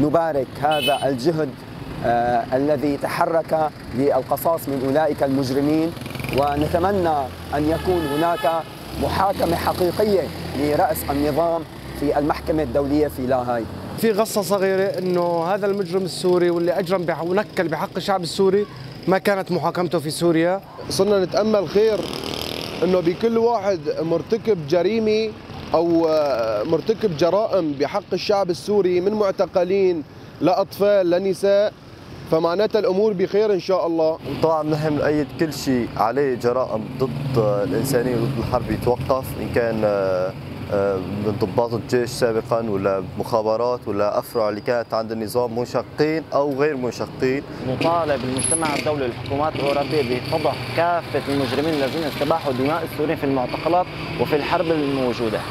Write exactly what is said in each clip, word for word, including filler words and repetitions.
نبارك هذا الجهد آه الذي تحرك للقصاص من أولئك المجرمين، ونتمنى أن يكون هناك محاكمة حقيقية لرأس النظام في المحكمة الدولية في لاهاي. في غصة صغيرة إنه هذا المجرم السوري واللي أجرم ونكل بحق الشعب السوري ما كانت محاكمته في سوريا. صرنا نتأمل خير إنه بكل واحد مرتكب جريمة أو مرتكب جرائم بحق الشعب السوري من معتقلين لأطفال لنساء، فمعناتها الأمور بخير إن شاء الله. طبعا نحن نؤيد كل شيء عليه جرائم ضد الإنسانية وضد الحرب يتوقف، إن كان من ضباط الجيش سابقا ولا مخابرات ولا أفرع اللي كانت عند النظام منشقين أو غير منشقين. نطالب المجتمع الدولي والحكومات الأوروبية بفضح كافة المجرمين الذين استباحوا دماء السوريين في المعتقلات وفي الحرب الموجودة.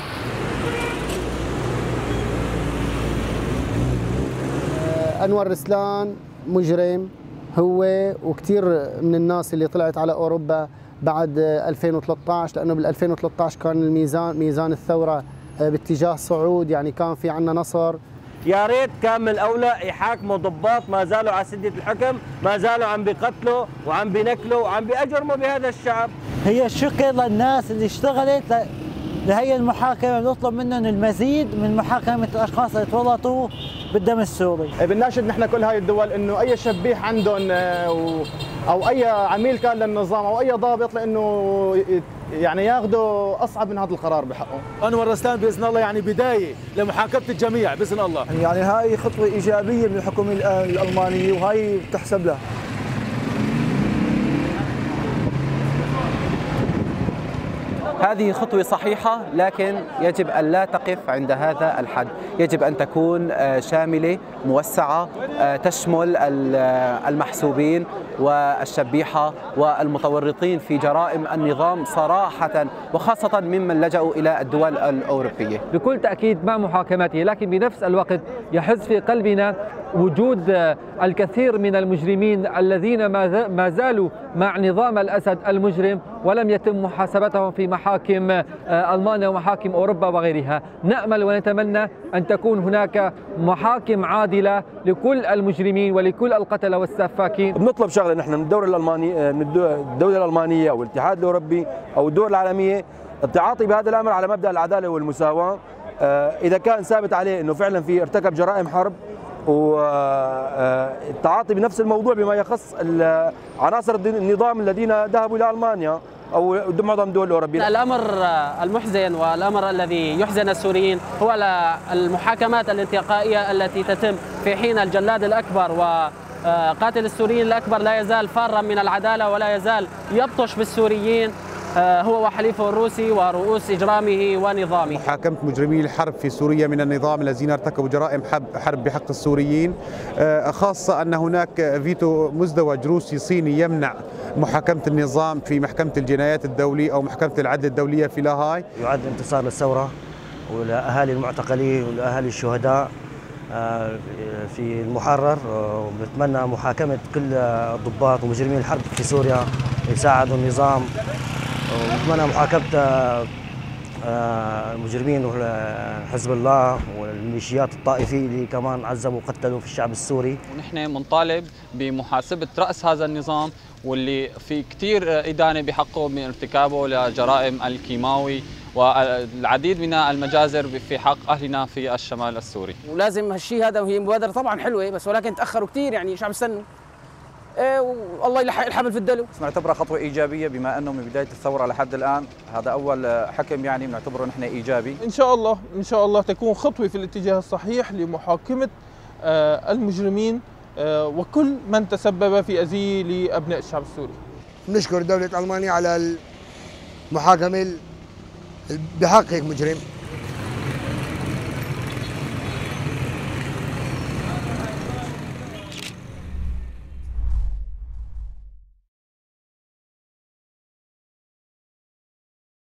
أنور رسلان مجرم هو وكثير من الناس اللي طلعت على أوروبا بعد ألفين وثلاثة عشر، لأنه بال ألفين وثلاثة عشر كان الميزان ميزان الثورة باتجاه صعود، يعني كان في عنا نصر. يا ريت كان من الأولى يحاكموا ضباط ما زالوا على سدة الحكم، ما زالوا عم بيقتلوا وعم بينكلوا وعم بيأجرموا بهذا الشعب. هي شكر للناس اللي اشتغلت لهي المحاكمة، بنطلب منهم المزيد من محاكمة الأشخاص اللي تورطوا بالدم السوري. بنناشد نحن كل هاي الدول انه اي شبيح عندهم او اي عميل كان للنظام او اي ضابط لانه يعني ياخذوا اصعب من هذا القرار بحقه. انور رسلان باذن الله يعني بدايه لمحاكمه الجميع باذن الله. يعني هاي خطوه ايجابيه من الحكومه الالمانيه وهي تحسب لها. هذه خطوة صحيحة، لكن يجب أن لا تقف عند هذا الحد، يجب أن تكون شاملة موسعة تشمل المحسوبين والشبيحة والمتورطين في جرائم النظام صراحة، وخاصة ممن لجأوا إلى الدول الأوروبية. بكل تأكيد مع محاكمته، لكن بنفس الوقت يحز في قلبنا وجود الكثير من المجرمين الذين ما زالوا مع نظام الأسد المجرم ولم يتم محاسبتهم في محاكم ألمانيا ومحاكم أوروبا وغيرها. نأمل ونتمنى أن تكون هناك محاكم عادلة لكل المجرمين ولكل القتلة والسفاكين. بنطلب شغلة نحن من الدولة الألمانية من الدولة الألمانية أو الاتحاد الأوروبي أو الدول العالمية التعاطي بهذا الأمر على مبدأ العدالة والمساواة. إذا كان ثابت عليه أنه فعلا في ارتكب جرائم حرب والتعاطي بنفس الموضوع بما يخص عناصر النظام الذين ذهبوا إلى ألمانيا أو معظم الدول الأوروبية. الأمر المحزن والأمر الذي يحزن السوريين هو المحاكمات الانتقائية التي تتم في حين الجلاد الأكبر وقاتل السوريين الأكبر لا يزال فارا من العدالة ولا يزال يبطش بالسوريين هو وحليفه الروسي ورؤوس إجرامه ونظامه. محاكمة مجرمي الحرب في سوريا من النظام الذين ارتكبوا جرائم حرب بحق السوريين، خاصة أن هناك فيتو مزدوج روسي صيني يمنع محاكمة النظام في محكمة الجنايات الدولية أو محكمة العدل الدولية في لاهاي. يعد انتصار للثورة ولأهالي المعتقلين ولأهالي الشهداء في المحرر، ونتمنى محاكمة كل الضباط ومجرمين الحرب في سوريا يساعدوا النظام، ونتمنى محاكمة المجرمين حزب الله والميليشيات الطائفية اللي كمان عذبوا وقتلوا في الشعب السوري. ونحن بنطالب بمحاسبة رأس هذا النظام واللي في كثير إدانة بحقه من ارتكابه لجرائم الكيماوي والعديد من المجازر في حق أهلنا في الشمال السوري. ولازم هالشيء هذا، وهي مبادرة طبعا حلوة بس ولكن تأخروا كثير، يعني شو عم يستنوا؟ ايه والله يلحق الحبل في الدلو. نعتبرها خطوة إيجابية بما أنه من بداية الثورة لحد الآن هذا أول حكم، يعني بنعتبره نحن إيجابي. إن شاء الله إن شاء الله تكون خطوة في الاتجاه الصحيح لمحاكمة المجرمين وكل من تسبب في أذية لأبناء الشعب السوري. نشكر دولة ألمانيا على المحاكمة بحق هيك مجرم.